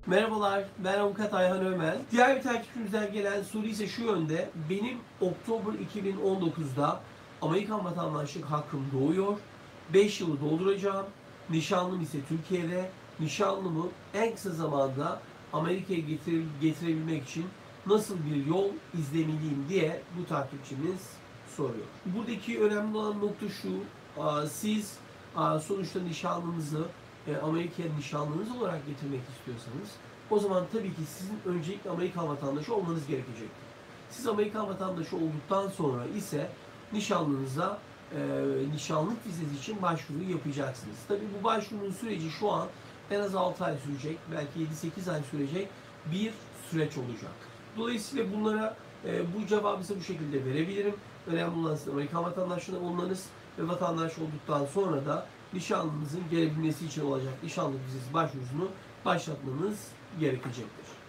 Merhabalar, ben Avukat Ayhan Ömen. Diğer bir takipçimizden gelen soru ise şu yönde. Benim Oktober 2019'da Amerikan vatandaşlık hakkım doğuyor. 5 yılı dolduracağım. Nişanlım ise Türkiye'de. Nişanlımı en kısa zamanda Amerika'ya getirebilmek için nasıl bir yol izlemeliyim diye bu takipçimiz soruyor. Buradaki önemli olan nokta şu. Siz sonuçta nişanlınızı Amerika'ya nişanlınız olarak getirmek istiyorsanız o zaman tabii ki sizin öncelikle Amerikan vatandaşı olmanız gerekecektir. Siz Amerikan vatandaşı olduktan sonra ise nişanlınıza nişanlık vizesi için başvuru yapacaksınız. Tabii bu başvurunun süreci şu an en az 6 ay sürecek, belki 7-8 ay sürecek bir süreç olacak. Dolayısıyla bunlara bu cevabı ise bu şekilde verebilirim. Önemli olan sizin Amerikan vatandaşlığına olmanız ve vatandaş olduktan sonra da nişanlınızın gelebilmesi için olacak nişanlık vizesi başvurusunu başlatmanız gerekecektir.